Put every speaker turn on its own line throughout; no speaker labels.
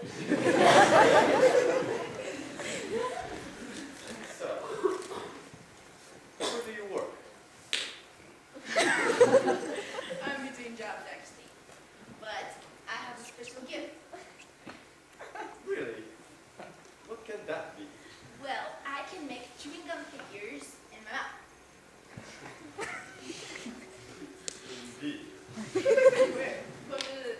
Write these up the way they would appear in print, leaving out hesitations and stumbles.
So, where do you work?
I'm between jobs actually, but I have a special gift.
Really? What can that be?
Well, I can make chewing gum figures in my mouth.
Indeed.
Where? What is it?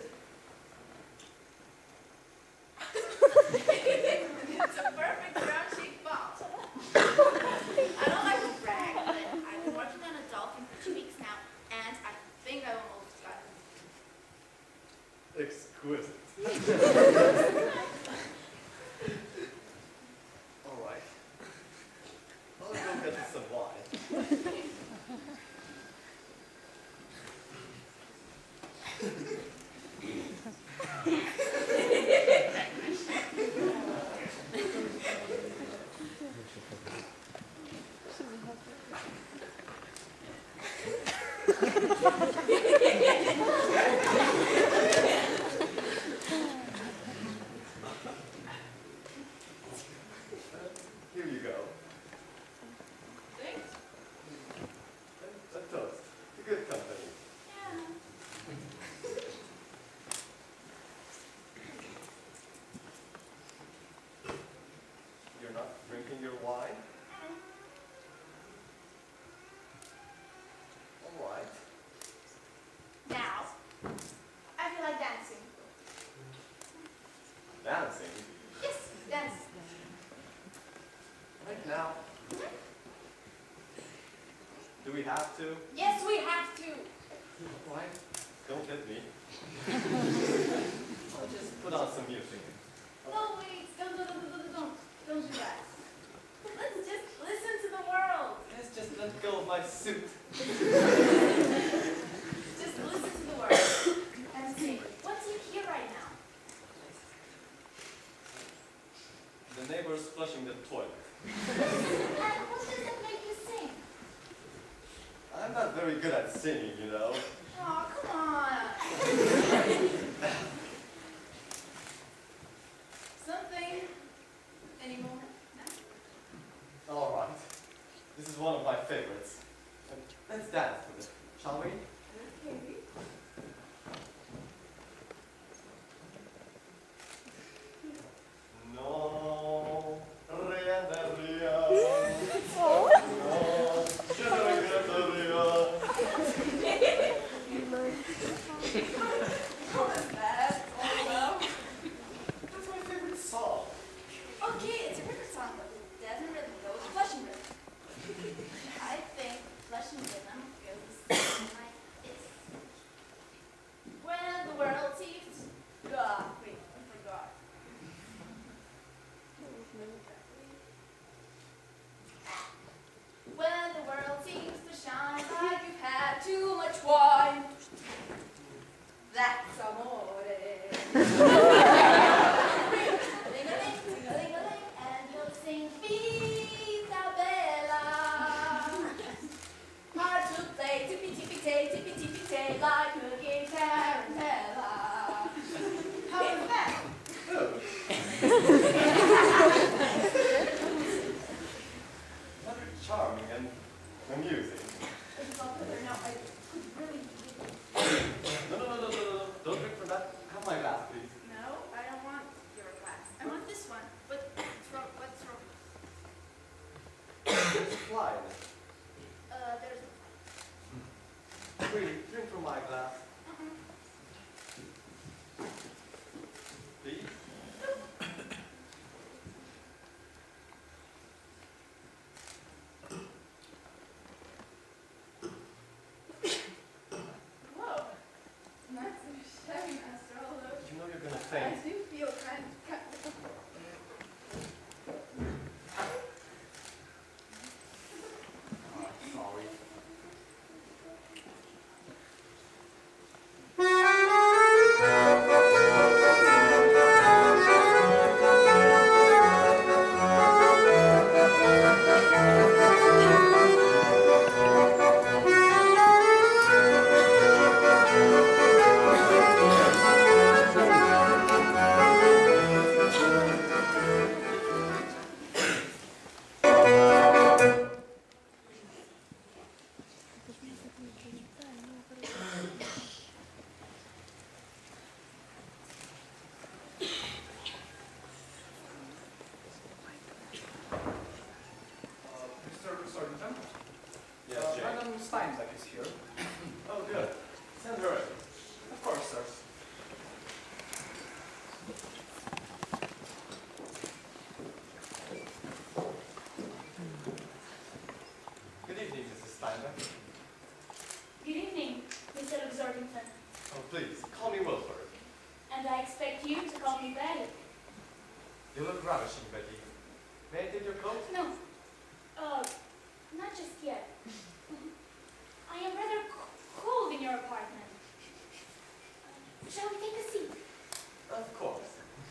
It's a perfect round-shaped ball. I don't like to brag, but I've been working on a dolphin for 2 weeks now, and I think I almost got it.
Exquisite. All right. I'll go get some wine. Here you go.
Thanks.
A toast to good company.
Yeah.
You're not drinking your wine? All right.
Now, I feel like dancing.
Dancing?
Yes, dance.
Right now? Do we have to?
Yes, we have to.
Why? Don't hit me. I'll just put on some music.
No, wait, don't do that. Let's just listen to the world.
Let's just let go of my suit.
Just listen to the world and sing. What do you hear right now?
The neighbor's flushing the toilet.
And what does it make you sing?
I'm not very good at singing, you know.
Oh, come on. Something anymore? No?
All right. This is one of my favorites. Let's dance with it, shall we?
Okay.
No, rien de rien. No, je ne regrette rien.
What was that? Oh, well.
That's my favorite song.
Okay, it's a river song, but it doesn't really go with Flushing Rhythm. I think Flushing Rhythm goes like this. When the world seems... wait, I forgot. When the world seems to shine like you've had too much wine. That's amore. Ling-a-ling, ting-a-ling-a-ling, and you'll sing Vita Bella. Hard to play, tippy-tippy-tay, like a game tarantella. How was that?
Good. Rather charming and amusing.
It's all clear now. I could really...
No. Don't drink from that. Have my glass, please.
No, I don't want your glass. I want this one. But what's wrong? What's wrong?
There's a fly in it.
There's...
Really, drink from my glass. Please?
Whoa. Not so shabby, Master, although
You know you're gonna
I
faint.
do feel kind of...
Oh, sorry. please, call me Wilford.
And I expect you to call me Betty.
You look ravishing, Betty. May I take your coat?
No. Not just yet. I am rather cold in your apartment. Shall we take a seat?
Of course.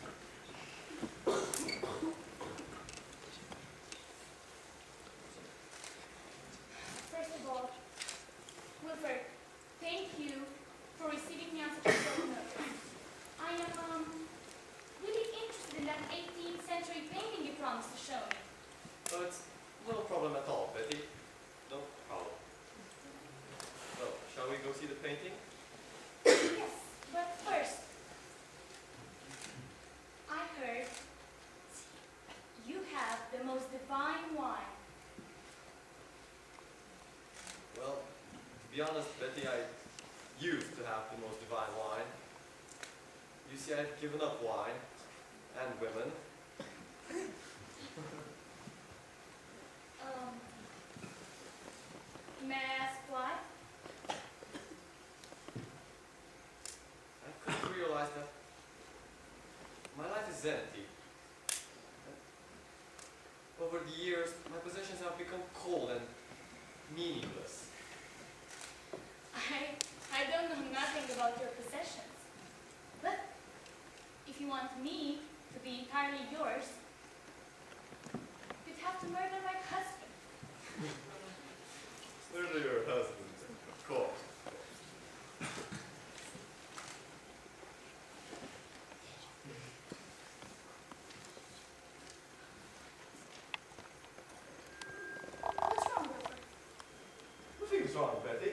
First of all, Wilford, thank you for receiving me on such a short notice. I am, really interested in that 18th century painting you promised to show me.
Oh, it's no problem at all, Betty. No problem. So, shall we go see the painting?
Yes, but first, I heard you have the most divine wine.
Well, to be honest, Betty, I used to have the most divine wine. You see, I've given up wine and women.
May I ask why?
I couldn't realize that my life is empty. Over the years, my possessions have become cold and meaningless.
I don't know nothing about your possessions. But if you want me to be entirely yours, you'd have to murder my husband.
Murder your husband, of course.
What's wrong, Wilford?
Nothing's wrong, Betty.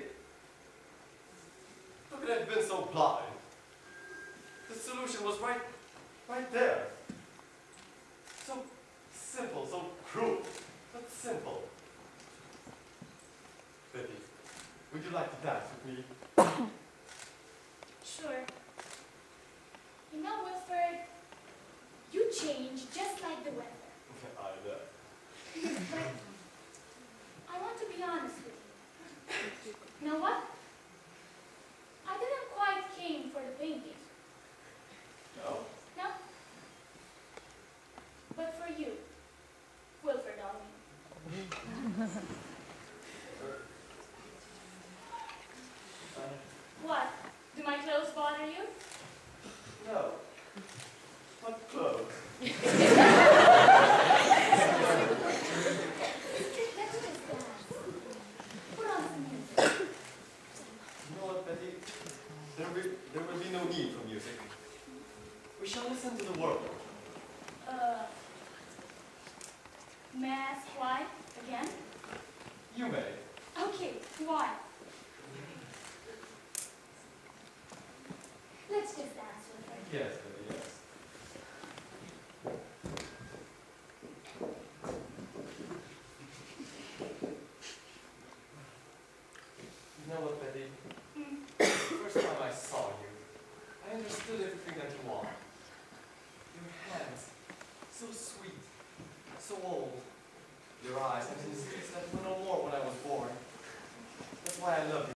How could I have been so blind? The solution was right there. So simple, so cruel, but simple. Betty, would you like to dance with me?
Sure. You know, Wilford, you change just like the weather.
I know.
But I want to be honest with you. You know what? I didn't quite came for the painting.
No?
No? But for you, Wilford, darling. What? Do my clothes bother you?
No. What clothes?
Let's just dance. Put on some music.
You know what, Betty? There will be no need for music. We shall listen to the world.
May I ask why again?
You may.
Okay, why? Let's just dance with her.
Yes, Betty, yes. You know what, Betty? The first time I saw you, I understood everything that you are. Your hands, so sweet, so old. Your eyes, and instincts that were no more when I was born. That's why I love you.